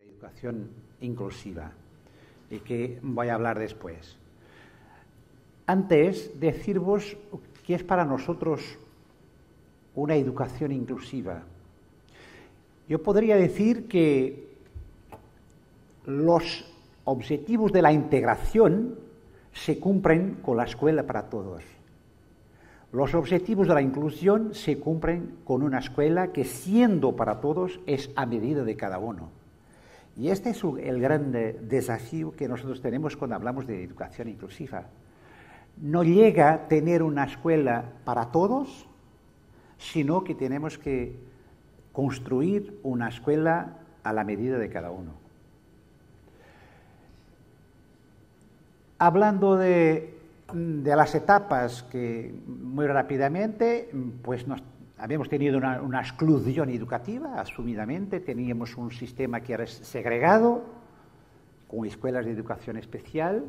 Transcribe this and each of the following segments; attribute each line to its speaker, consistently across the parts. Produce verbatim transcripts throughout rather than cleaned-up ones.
Speaker 1: Educación inclusiva y que voy a hablar después. Antes, deciros qué es para nosotros una educación inclusiva. Yo podría decir que los objetivos de la integración se cumplen con la escuela para todos. Los objetivos de la inclusión se cumplen con una escuela que, siendo para todos, es a medida de cada uno. Y este es el gran desafío que nosotros tenemos cuando hablamos de educación inclusiva. No llega a tener una escuela para todos, sino que tenemos que construir una escuela a la medida de cada uno. Hablando de, de las etapas, que muy rápidamente, pues nos habíamos tenido una, una exclusión educativa, asumidamente, teníamos un sistema que era segregado, con escuelas de educación especial.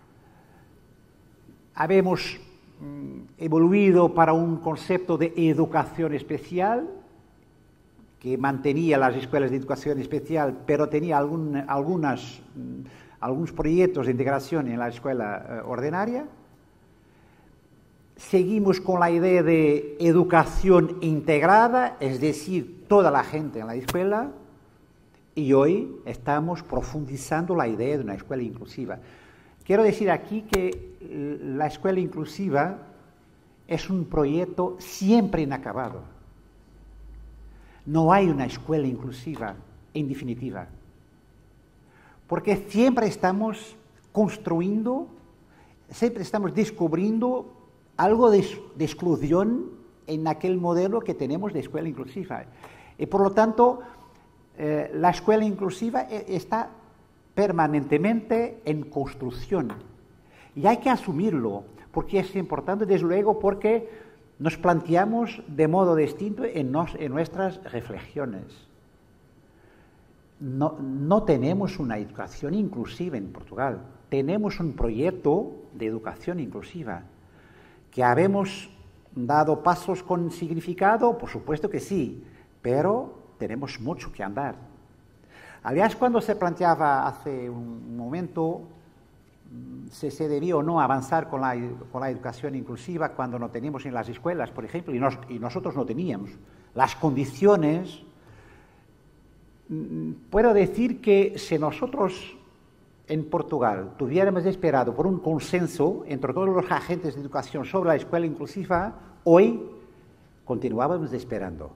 Speaker 1: Habíamos mm, evoluido para un concepto de educación especial, que mantenía las escuelas de educación especial, pero tenía algún, algunas, mm, algunos proyectos de integración en la escuela eh, ordinaria. Seguimos con la idea de educación integrada, es decir, toda la gente en la escuela, y hoy estamos profundizando la idea de una escuela inclusiva. Quiero decir aquí que la escuela inclusiva es un proyecto siempre inacabado. No hay una escuela inclusiva en definitiva, porque siempre estamos construyendo, siempre estamos descubriendo algo de, de exclusión en aquel modelo que tenemos de escuela inclusiva. Y por lo tanto, eh, la escuela inclusiva está permanentemente en construcción. Y hay que asumirlo, porque es importante, desde luego, porque nos planteamos de modo distinto en, nos, en nuestras reflexiones. No, no tenemos una educación inclusiva en Portugal, tenemos un proyecto de educación inclusiva. ¿Que habemos dado pasos con significado? Por supuesto que sí, pero tenemos mucho que andar. Aliás, cuando se planteaba hace un momento si se debía o no avanzar con la, con la educación inclusiva cuando no teníamos en las escuelas, por ejemplo, y, nos, y nosotros no teníamos las condiciones, puedo decir que si nosotros en Portugal tuviéramos esperado por un consenso entre todos los agentes de educación sobre la escuela inclusiva, hoy continuábamos esperando.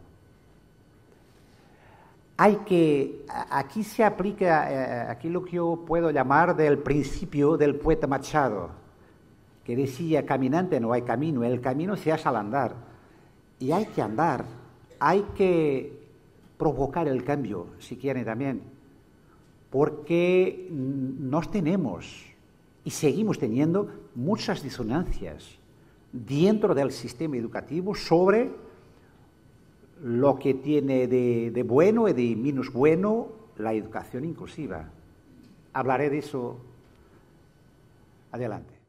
Speaker 1: Hay que, aquí se aplica aquí lo que yo puedo llamar del principio del poeta Machado, que decía: caminante no hay camino, el camino se hace al andar. Y hay que andar, hay que provocar el cambio, si quieren también, porque nos tenemos y seguimos teniendo muchas disonancias dentro del sistema educativo sobre lo que tiene de, de bueno y de menos bueno la educación inclusiva. Hablaré de eso adelante.